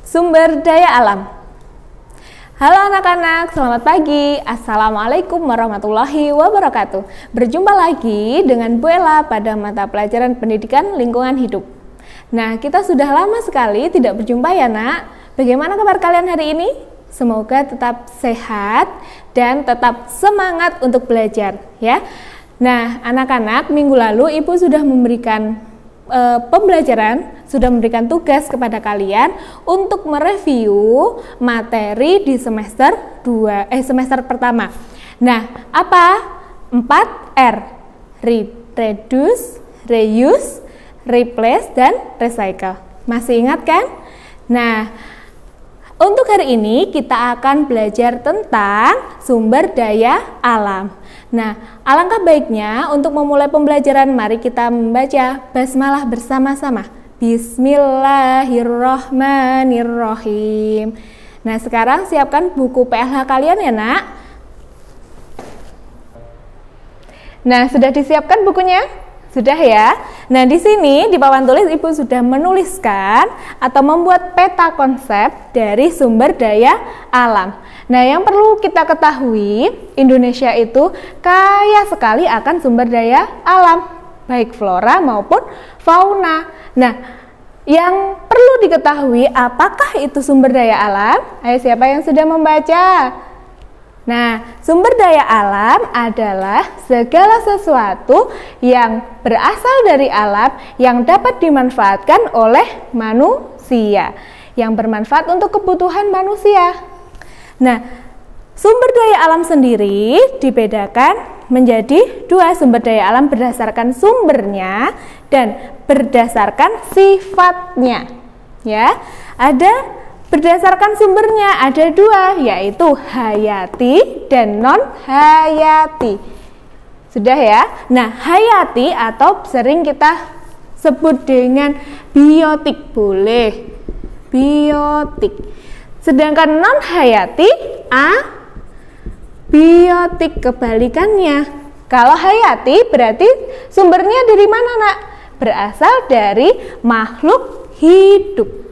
Sumber daya alam. Halo anak-anak, selamat pagi. Assalamualaikum warahmatullahi wabarakatuh. Berjumpa lagi dengan Bu Ella pada mata pelajaran pendidikan lingkungan hidup. Nah, kita sudah lama sekali tidak berjumpa ya nak. Bagaimana kabar kalian hari ini? Semoga tetap sehat dan tetap semangat untuk belajar ya. Nah, anak-anak, minggu lalu Ibu sudah memberikan pembelajaran, sudah memberikan tugas kepada kalian untuk mereview materi di semester pertama. Nah, apa? 4R. Reduce, reuse, replace, dan recycle. Masih ingat kan? Nah, untuk hari ini kita akan belajar tentang sumber daya alam. Nah, alangkah baiknya untuk memulai pembelajaran, mari kita membaca basmalah bersama-sama. Bismillahirrahmanirrahim. Nah, sekarang siapkan buku PLH kalian ya nak. Nah, sudah disiapkan bukunya? Sudah ya. Nah, di sini di papan tulis Ibu sudah menuliskan atau membuat peta konsep dari sumber daya alam. Nah, yang perlu kita ketahui, Indonesia itu kaya sekali akan sumber daya alam, baik flora maupun fauna. Nah, yang perlu diketahui apakah itu sumber daya alam? Ayo, siapa yang sudah membaca? Nah, sumber daya alam adalah segala sesuatu yang berasal dari alam yang dapat dimanfaatkan oleh manusia, yang bermanfaat untuk kebutuhan manusia. Nah, sumber daya alam sendiri dibedakan menjadi dua, sumber daya alam berdasarkan sumbernya dan berdasarkan sifatnya. Ya, ada berdasarkan sumbernya ada dua, yaitu hayati dan non-hayati. Sudah ya? Nah, hayati atau sering kita sebut dengan biotik, boleh. Biotik. Sedangkan non-hayati, biotik, kebalikannya. Kalau hayati berarti sumbernya dari mana nak? Berasal dari makhluk hidup.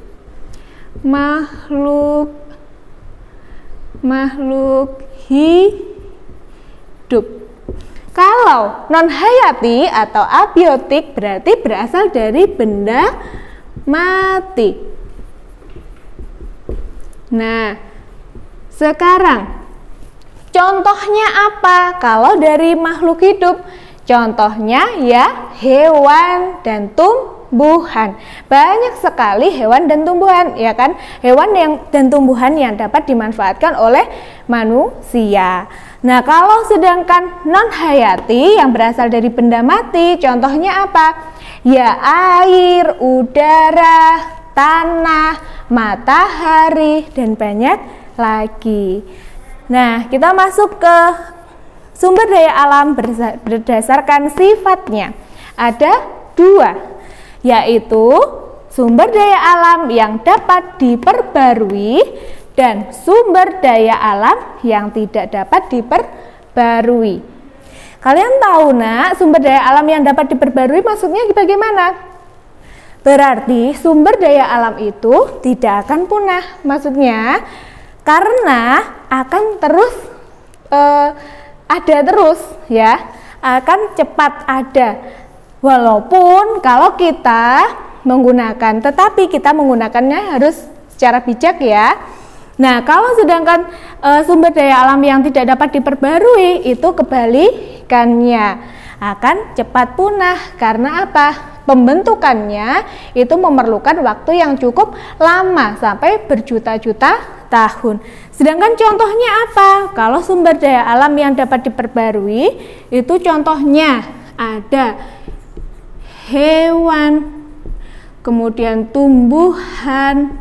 Makhluk hidup. Kalau non hayati atau abiotik berarti berasal dari benda mati. Nah, sekarang contohnya apa kalau dari makhluk hidup? Contohnya ya hewan dan tumbuhan. Banyak sekali hewan dan tumbuhan, ya kan? Hewan dan tumbuhan yang dapat dimanfaatkan oleh manusia. Nah, kalau sedangkan non-hayati yang berasal dari benda mati, contohnya apa? Ya air, udara, tanah, matahari, dan banyak lagi. Nah, kita masuk ke sumber daya alam berdasarkan sifatnya. Ada dua, yaitu sumber daya alam yang dapat diperbarui dan sumber daya alam yang tidak dapat diperbarui. Kalian tahu nak, sumber daya alam yang dapat diperbarui maksudnya bagaimana? Berarti sumber daya alam itu tidak akan punah. Maksudnya karena akan terus ada terus ya, akan cepat ada. Walaupun kalau kita menggunakan, tetapi kita menggunakannya harus secara bijak ya. Nah, kalau sedangkan sumber daya alam yang tidak dapat diperbarui itu kebalikannya, akan cepat punah. Karena apa? Pembentukannya itu memerlukan waktu yang cukup lama, sampai berjuta-juta tahun. Sedangkan contohnya apa? Kalau sumber daya alam yang dapat diperbarui itu contohnya ada hewan, kemudian tumbuhan,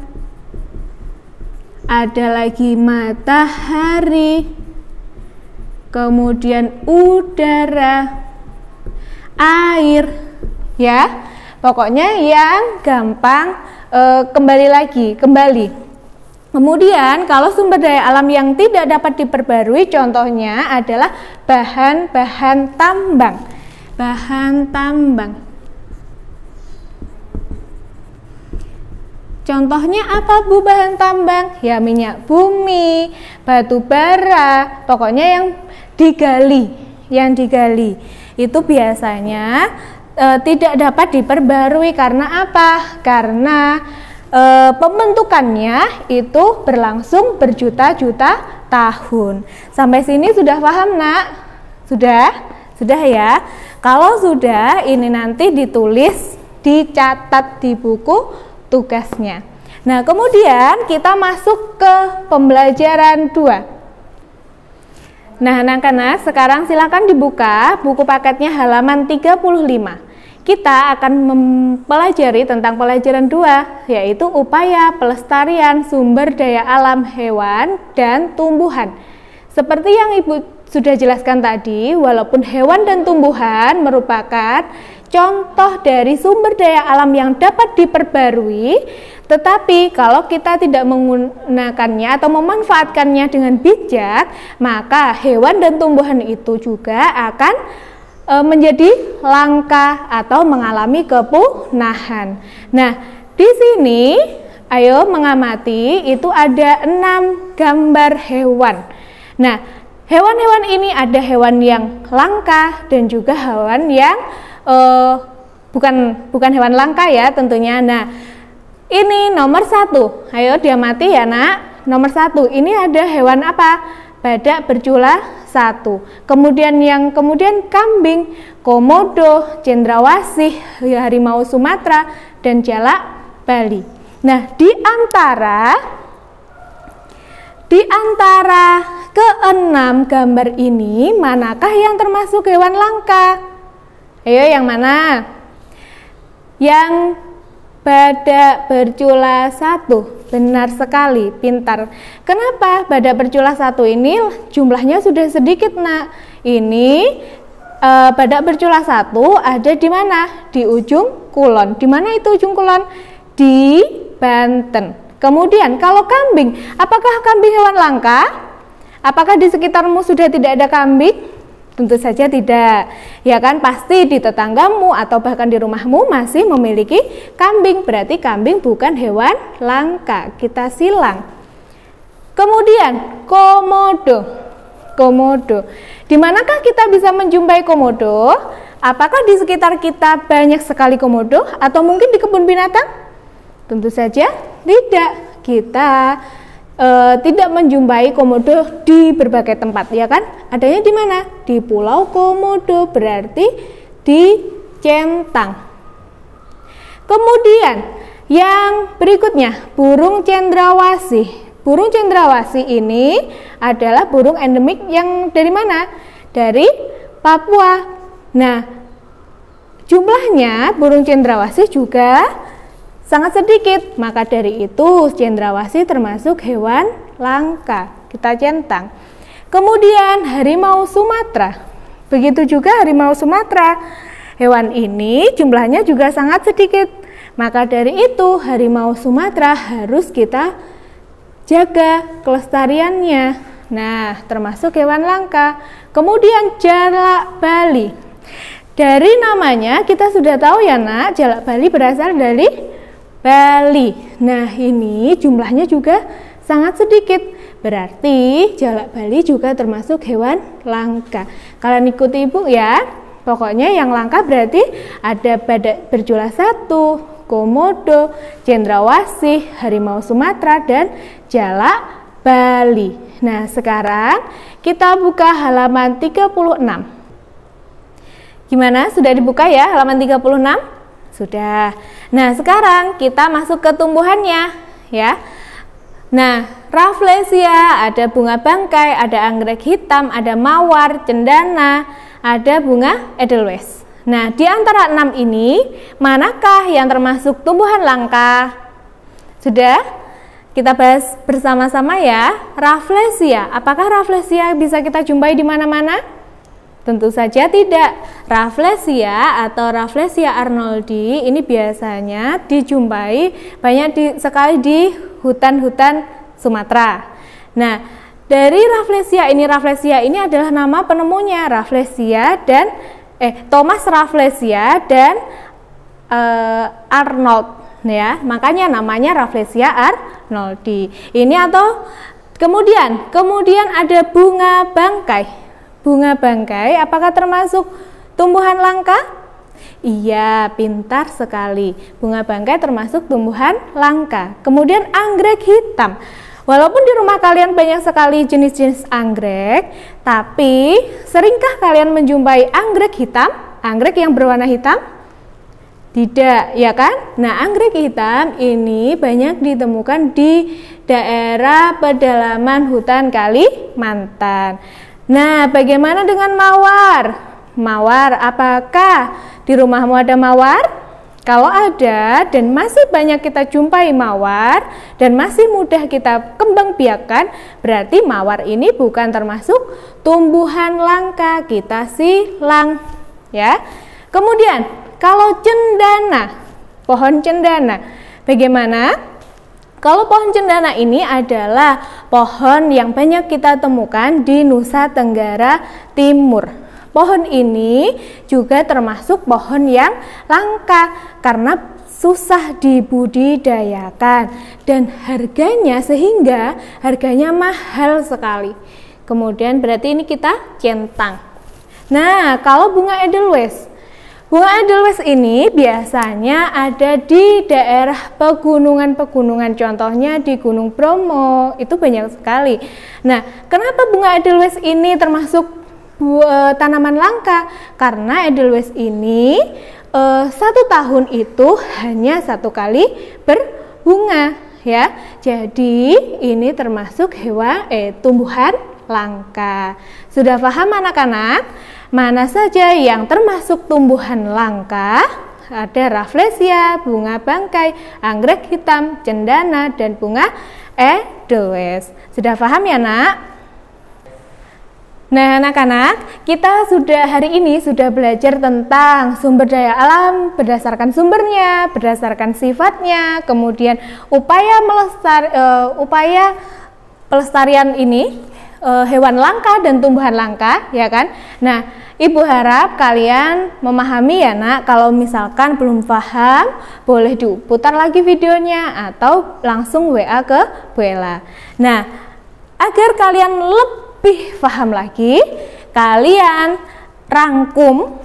ada lagi matahari, kemudian udara, air, ya. Pokoknya yang gampang kembali. Kemudian kalau sumber daya alam yang tidak dapat diperbarui contohnya adalah bahan-bahan tambang. Contohnya apa Bu bahan tambang? Ya minyak bumi, batu bara, pokoknya yang digali. Itu biasanya tidak dapat diperbarui karena apa? Karena pembentukannya itu berlangsung berjuta-juta tahun. Sampai sini sudah paham, Nak? Sudah ya? Kalau sudah, ini nanti ditulis, dicatat di buku tugasnya. Nah, kemudian kita masuk ke pembelajaran 2. Nah, anak-anak, sekarang silakan dibuka buku paketnya halaman 35. Kita akan mempelajari tentang pelajaran 2, yaitu upaya pelestarian sumber daya alam hewan dan tumbuhan. Seperti yang Ibu sudah jelaskan tadi, walaupun hewan dan tumbuhan merupakan contoh dari sumber daya alam yang dapat diperbarui, tetapi kalau kita tidak menggunakannya atau memanfaatkannya dengan bijak, maka hewan dan tumbuhan itu juga akan menjadi langka atau mengalami kepunahan. Nah, di sini ayo mengamati, itu ada 6 gambar hewan. Nah, hewan-hewan ini ada hewan yang langka dan juga hewan yang bukan hewan langka ya tentunya. Nah, ini nomor 1. Ayo diamati ya, Nak. Nomor 1, ini ada hewan apa? Badak bercula 1. Kemudian kambing, komodo, cendrawasih, harimau Sumatera, dan jalak Bali. Nah, di antara ke-6 gambar ini, manakah yang termasuk hewan langka? Ayo, yang mana? Yang badak bercula 1. Benar sekali, pintar. Kenapa badak bercula 1 ini jumlahnya sudah sedikit, Nak? Ini badak bercula 1 ada di mana? Di ujung kulon. Di mana itu ujung kulon? Di Banten. Kemudian kalau kambing, apakah kambing hewan langka? Apakah di sekitarmu sudah tidak ada kambing? Tentu saja tidak, ya kan? Pasti di tetanggamu atau bahkan di rumahmu masih memiliki kambing, berarti kambing bukan hewan langka, kita silang. Kemudian komodo. Di manakah kita bisa menjumpai komodo? Apakah di sekitar kita banyak sekali komodo atau mungkin di kebun binatang? Tentu saja tidak. Kita tidak menjumpai komodo di berbagai tempat, ya kan? Adanya di mana? Di Pulau Komodo, berarti di Centang. Kemudian yang berikutnya, burung cendrawasih. Burung cendrawasih ini adalah burung endemik yang dari mana? Dari Papua. Nah, jumlahnya burung cendrawasih juga sangat sedikit, maka dari itu cendrawasih termasuk hewan langka, kita centang. Kemudian harimau Sumatera, begitu juga harimau Sumatera. Hewan ini jumlahnya juga sangat sedikit, maka dari itu harimau Sumatera harus kita jaga kelestariannya. Nah, termasuk hewan langka. Kemudian jalak Bali. Dari namanya kita sudah tahu ya, Nak, jalak Bali berasal dari Bali. Nah, ini jumlahnya juga sangat sedikit, berarti jalak Bali juga termasuk hewan langka. Kalian ikuti Ibu ya. Pokoknya yang langka berarti ada badak bercula 1, komodo, cendrawasih, harimau Sumatera, dan jalak Bali. Nah, sekarang kita buka halaman 36. Gimana? Sudah dibuka ya halaman 36? Sudah. Nah, sekarang kita masuk ke tumbuhannya ya. Nah, Rafflesia, ada bunga bangkai, ada anggrek hitam, ada mawar, cendana, ada bunga edelweiss. Nah, di antara 6 ini, manakah yang termasuk tumbuhan langka? Sudah? Kita bahas bersama-sama ya. Rafflesia, apakah Rafflesia bisa kita jumpai di mana-mana? Tentu saja tidak. Rafflesia atau Rafflesia arnoldi ini biasanya dijumpai banyak sekali di hutan-hutan Sumatera. Nah, dari Rafflesia ini adalah nama penemunya, Rafflesia dan Thomas Rafflesia dan Arnold. ya, makanya namanya Rafflesia arnoldii. Ini atau kemudian ada bunga bangkai. Bunga bangkai apakah termasuk tumbuhan langka? Iya, pintar sekali. Bunga bangkai termasuk tumbuhan langka. Kemudian anggrek hitam. Walaupun di rumah kalian banyak sekali jenis-jenis anggrek, tapi seringkah kalian menjumpai anggrek hitam? Anggrek yang berwarna hitam? Tidak, ya kan? Nah, anggrek hitam ini banyak ditemukan di daerah pedalaman hutan Kalimantan. Nah, bagaimana dengan mawar? Mawar, apakah di rumahmu ada mawar? Kalau ada dan masih banyak kita jumpai mawar dan masih mudah kita kembang biakan, berarti mawar ini bukan termasuk tumbuhan langka, kita silang, ya. Kemudian kalau cendana, pohon cendana, bagaimana? Kalau pohon cendana ini adalah pohon yang banyak kita temukan di Nusa Tenggara Timur. Pohon ini juga termasuk pohon yang langka karena susah dibudidayakan dan harganya sehingga harganya mahal sekali. Kemudian berarti ini kita centang. Nah, kalau bunga edelweiss. Bunga edelweiss ini biasanya ada di daerah pegunungan-pegunungan, contohnya di Gunung Bromo, itu banyak sekali. Nah, kenapa bunga edelweiss ini termasuk tanaman langka? Karena edelweiss ini 1 tahun itu hanya 1 kali berbunga, ya. Jadi ini termasuk tumbuhan langka. Sudah paham anak-anak? Mana saja yang termasuk tumbuhan langka? Ada Rafflesia, bunga bangkai, anggrek hitam, cendana, dan bunga edelweiss. Sudah paham ya, Nak? Nah, anak-anak, kita hari ini sudah belajar tentang sumber daya alam berdasarkan sumbernya, berdasarkan sifatnya, kemudian upaya pelestarian ini hewan langka dan tumbuhan langka, ya kan? Nah, Ibu harap kalian memahami ya, Nak. Kalau misalkan belum paham, boleh diputar lagi videonya atau langsung WA ke Bu Ella. Nah, agar kalian lebih paham lagi, kalian rangkum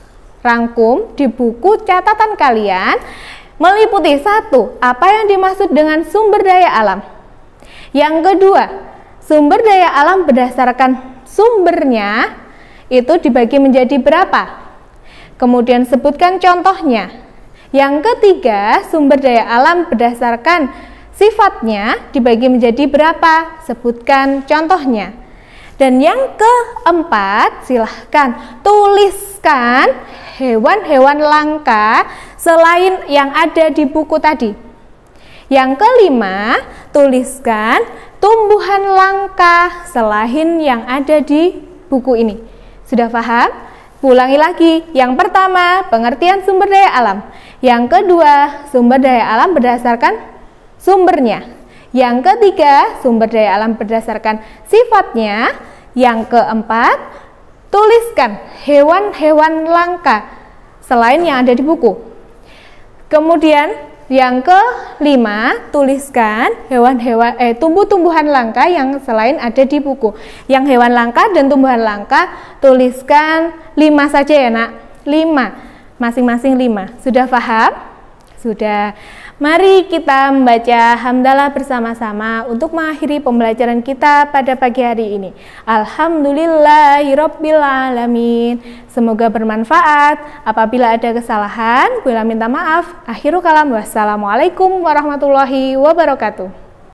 di buku catatan kalian meliputi 1. Apa yang dimaksud dengan sumber daya alam? Yang kedua, sumber daya alam berdasarkan sumbernya itu dibagi menjadi berapa? Kemudian sebutkan contohnya. Yang ketiga, sumber daya alam berdasarkan sifatnya dibagi menjadi berapa? Sebutkan contohnya. Dan yang keempat, silahkan tuliskan hewan-hewan langka selain yang ada di buku tadi. Yang kelima, tuliskan tumbuhan langka selain yang ada di buku ini. Sudah paham? Ulangi lagi. Yang pertama, pengertian sumber daya alam. Yang kedua, sumber daya alam berdasarkan sumbernya. Yang ketiga, sumber daya alam berdasarkan sifatnya. Yang keempat, tuliskan hewan-hewan langka selain yang ada di buku. Kemudian yang kelima, tuliskan tumbuh-tumbuhan langka yang selain ada di buku. Yang hewan langka dan tumbuhan langka tuliskan 5 saja ya, Nak. 5, masing-masing 5. Sudah paham? Sudah. Mari kita membaca hamdalah bersama-sama untuk mengakhiri pembelajaran kita pada pagi hari ini. Alhamdulillahirabbil alamin. Semoga bermanfaat. Apabila ada kesalahan, bila minta maaf. Akhirul kalam. Wassalamualaikum warahmatullahi wabarakatuh.